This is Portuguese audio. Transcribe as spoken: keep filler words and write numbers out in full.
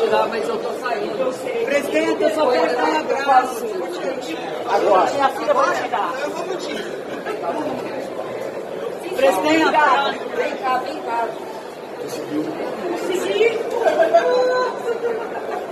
tirar, mas eu tô saindo. Presidente, eu só quero dar um abraço. Agora. Minha filha vai tirar. Eu vou contigo. Presidente, vem cá, vem cá. Conseguiu.